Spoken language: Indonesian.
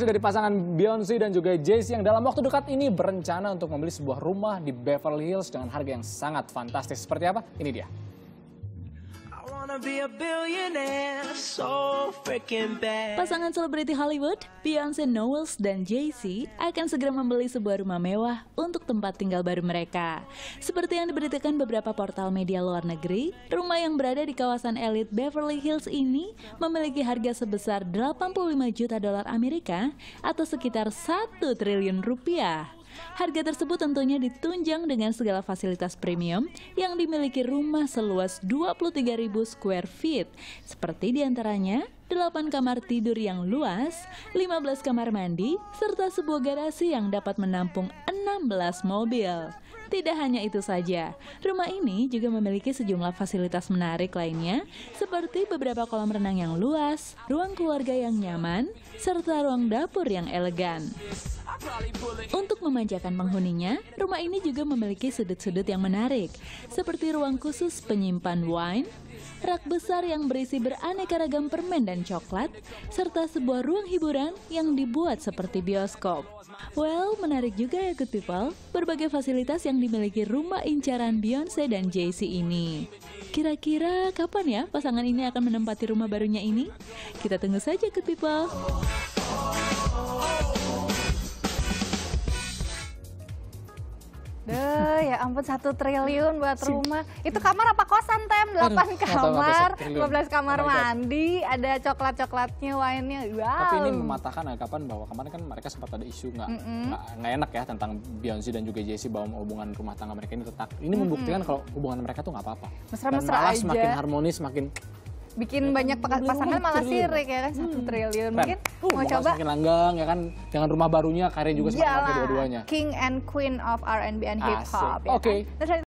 Dari pasangan Beyonce dan juga Jay-Z yang dalam waktu dekat ini berencana untuk membeli sebuah rumah di Beverly Hills dengan harga yang sangat fantastis. Seperti apa? Ini dia. Pasangan selebriti Hollywood, Beyoncé Knowles dan Jay-Z akan segera membeli sebuah rumah mewah untuk tempat tinggal baru mereka. Seperti yang diberitakan beberapa portal media luar negeri, rumah yang berada di kawasan elit Beverly Hills ini memiliki harga sebesar 85 juta dolar Amerika atau sekitar 1 triliun rupiah. Harga tersebut tentunya ditunjang dengan segala fasilitas premium yang dimiliki rumah seluas 23.000 square feet, seperti diantaranya 8 kamar tidur yang luas, 15 kamar mandi, serta sebuah garasi yang dapat menampung 16 mobil. Tidak hanya itu saja, rumah ini juga memiliki sejumlah fasilitas menarik lainnya, seperti beberapa kolam renang yang luas, ruang keluarga yang nyaman, serta ruang dapur yang elegan. Untuk memanjakan penghuninya, rumah ini juga memiliki sudut-sudut yang menarik, seperti ruang khusus penyimpan wine, rak besar yang berisi beraneka ragam permen dan coklat, serta sebuah ruang hiburan yang dibuat seperti bioskop. Well, menarik juga ya good people, berbagai fasilitas yang dimiliki rumah incaran Beyonce dan Jay-Z ini. Kira-kira kapan ya pasangan ini akan menempati rumah barunya ini? Kita tunggu saja good people. Ya ampun 1 triliun buat rumah. Itu kamar apa kosan, Tem? 8 kamar, 15 kamar mandi, ada coklat-coklatnya, wine-nya. Wow. Tapi ini mematahkan anggapan bahwa kemarin kan mereka sempat ada isu nggak enak ya tentang Beyonce dan juga Jay-Z bahwa hubungan rumah tangga mereka ini retak. Ini membuktikan kalau hubungan mereka tuh nggak apa-apa. Mesra-mesra aja. Semakin harmonis, semakin bikin banyak pasangan malah sirik ya kan, 1 triliun. Mungkin mau coba semakin langgang ya kan dengan rumah barunya, karya juga semakin oke dua-duanya. King and Queen of R&B and Hip Hop. Oke.